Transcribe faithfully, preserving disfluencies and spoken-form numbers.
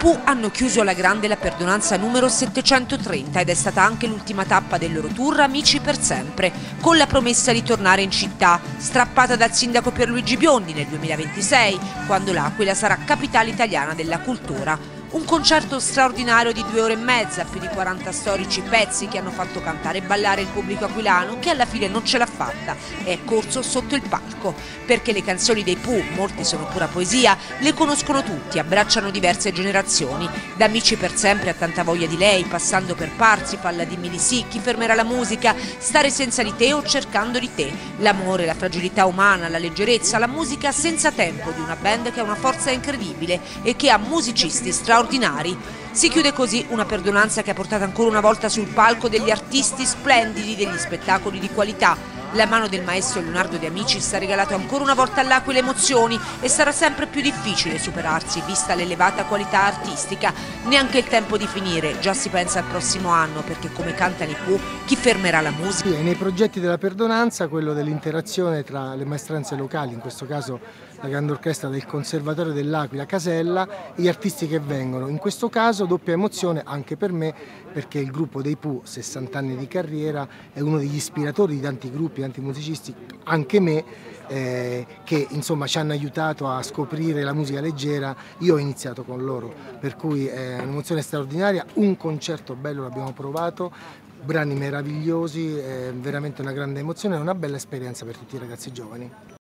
Pooh hanno chiuso alla grande la perdonanza numero settecentotrenta ed è stata anche l'ultima tappa del loro tour Amici per sempre, con la promessa di tornare in città, strappata dal sindaco Pierluigi Biondi nel duemilaventisei, quando l'Aquila sarà capitale italiana della cultura. Un concerto straordinario di due ore e mezza, più di quaranta storici pezzi che hanno fatto cantare e ballare il pubblico aquilano, che alla fine non ce l'ha fatta e è corso sotto il palco, perché le canzoni dei Pooh, molte sono pura poesia, le conoscono tutti, abbracciano diverse generazioni, da Amici per sempre a Tanta voglia di lei, passando per Parsifal, Dimmi di sì, Chi fermerà la musica, Stare senza di te o Cercando di te, l'amore, la fragilità umana, la leggerezza, la musica senza tempo di una band che ha una forza incredibile e che ha musicisti straordinari. Si chiude così una perdonanza che ha portato ancora una volta sul palco degli artisti splendidi, degli spettacoli di qualità. La mano del maestro Leonardo De Amicis ha regalato ancora una volta all'Aquila emozioni e sarà sempre più difficile superarsi vista l'elevata qualità artistica. Neanche il tempo di finire, già si pensa al prossimo anno perché, come cantano i Pooh, chi fermerà la musica? Sì, nei progetti della perdonanza quello dell'interazione tra le maestranze locali, in questo caso la grande orchestra del Conservatorio dell'Aquila Casella, e gli artisti che vengono. In questo caso doppia emozione anche per me, perché il gruppo dei Pooh, sessanta anni di carriera, è uno degli ispiratori di tanti gruppi, tanti musicisti, anche me, eh, che insomma ci hanno aiutato a scoprire la musica leggera. Io ho iniziato con loro, per cui è un'emozione straordinaria, un concerto bello l'abbiamo provato, brani meravigliosi, è veramente una grande emozione e una bella esperienza per tutti i ragazzi giovani.